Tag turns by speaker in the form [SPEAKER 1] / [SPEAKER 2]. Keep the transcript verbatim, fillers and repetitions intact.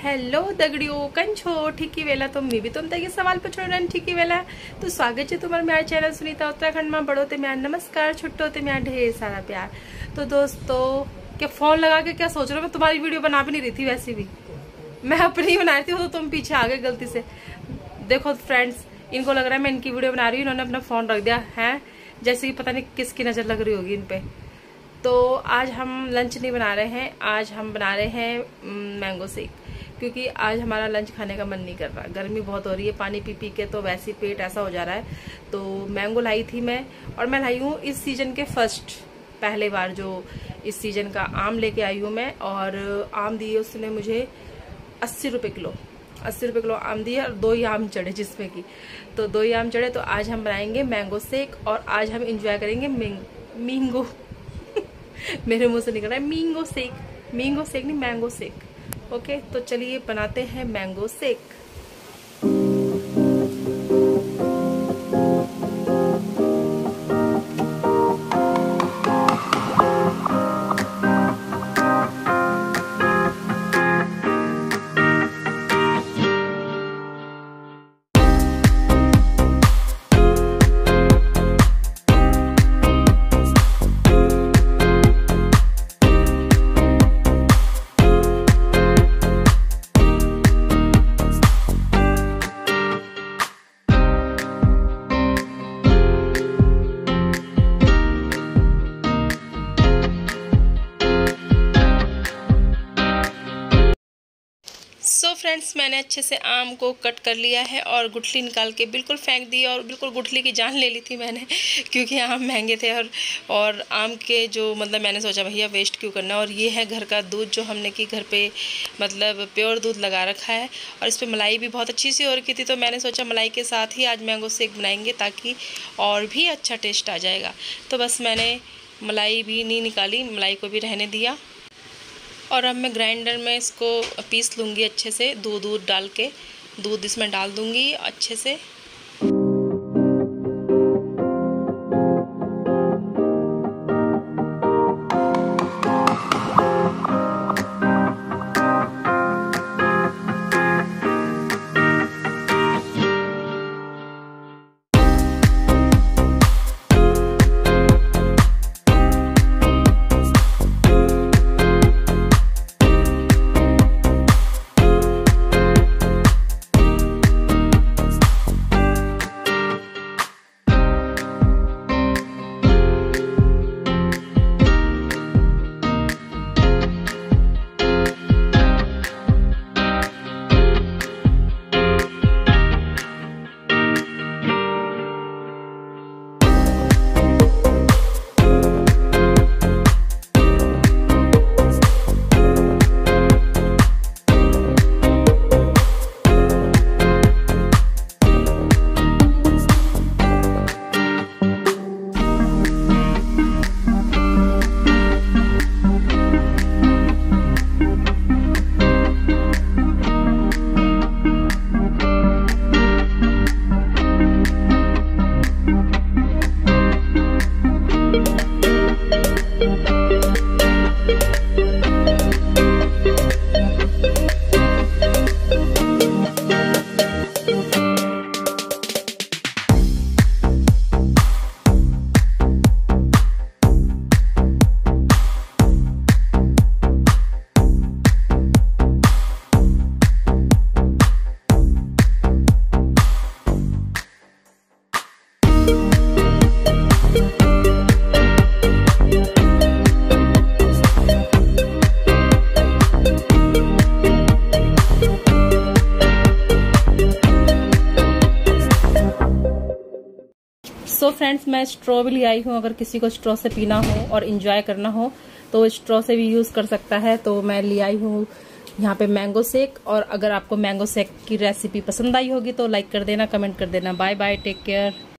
[SPEAKER 1] Hello दगड़ियों कंछो ठीकी वेला तो मी भी तुम तक सवाल पूछो ठीकी वेला तो स्वागत है तुम्हारे मेरा चैनल सुनीता उत्तराखंड में बड़ो ते मेरा नमस्कार छुट्टो ते मेरा ढेर सारा प्यार। तो दोस्तों क्या फोन लगा के क्या सोच रहे हो, मैं तुम्हारी वीडियो बना भी नहीं रही थी, वैसे भी मैं अपनी ही बना रही थी, तो तुम पीछे आ गए गलती से। देखो फ्रेंड्स, इनको लग रहा है मैं इनकी वीडियो बना रही हूँ, इन्होंने अपना फोन रख दिया है जैसे कि पता नहीं किसकी नजर लग रही होगी इन पे। तो आज हम लंच नहीं बना रहे हैं, आज हम बना रहे हैं मैंगो शेक, क्योंकि आज हमारा लंच खाने का मन नहीं कर रहा, गर्मी बहुत हो रही है, पानी पी पी के तो वैसे ही पेट ऐसा हो जा रहा है। तो मैंगो लाई थी मैं, और मैं लाई हूँ इस सीजन के फर्स्ट पहले बार जो इस सीजन का आम लेके आई हूँ मैं। और आम दिए उसने मुझे अस्सी रुपये किलो अस्सी रुपये किलो आम दिए, और दो ही आम चढ़े जिसमें की तो दो ही आम चढ़े। तो आज हम बनाएंगे मैंगो शेक, और आज हम इंजॉय करेंगे मींगो मेरे मुंह से निकल रहा है मींगो शेक, मींगो शेक नहीं मैंगो शेक। ओके तो चलिए बनाते हैं mango shake. So so friends, मैंने अच्छे से आम को कट कर लिया है और गुठली निकाल के बिल्कुल फेंक दी, और बिल्कुल गुठली की जान ले ली थी मैंने, क्योंकि आम महंगे थे। और और आम के जो मतलब मैंने सोचा भैया वेस्ट क्यों करना। और ये है घर का दूध जो हमने कि घर पे मतलब प्योर दूध लगा रखा है, और इस पर मलाई भी बहुत अच्छी सी हो रखी थी। तो मैंने सोचा मलाई के साथ ही आज मैंगो शेक बनाएंगे ताकि और भी अच्छा टेस्ट आ जाएगा। तो बस मैंने मलाई भी नहीं निकाली, मलाई को भी रहने दिया, और अब मैं ग्राइंडर में इसको पीस लूँगी अच्छे से, दूध दूध डाल के दूध इसमें डाल दूँगी अच्छे से। सो फ्रेंड्स, मैं स्ट्रॉ भी ले आई हूँ, अगर किसी को स्ट्रॉ से पीना हो और एंजॉय करना हो तो स्ट्रॉ से भी यूज कर सकता है। तो मैं ले आई हूँ यहाँ पे मैंगो शेक, और अगर आपको मैंगो शेक की रेसिपी पसंद आई होगी तो लाइक कर देना, कमेंट कर देना। Bye bye, take care.